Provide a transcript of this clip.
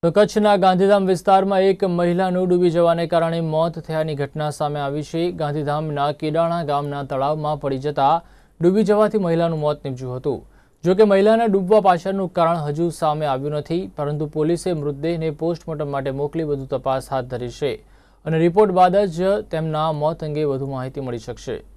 તો કચ્છના ગાંધીધામ વિસ્તારમાં એક મહિલાનું ડૂબી જવાને કારણે મોત થયાની ઘટના સામે આવી છે। ગાંધીધામના કેડાણા ગામના તળાવમાં પડી જતા ડૂબી જવાથી મહિલાનું મોત નીપજ્યું હતું। જો કે મહિલાના ડૂબવા પાછળનું કારણ હજુ સામે આવ્યું નથી, પરંતુ પોલીસે મૃતદેહને પોસ્ટમોર્ટમ માટે મોકલી વધુ તપાસ હાથ ધરી છે અને રિપોર્ટ બાદ જ તેમના મોત અંગે વધુ માહિતી મળી શકશે।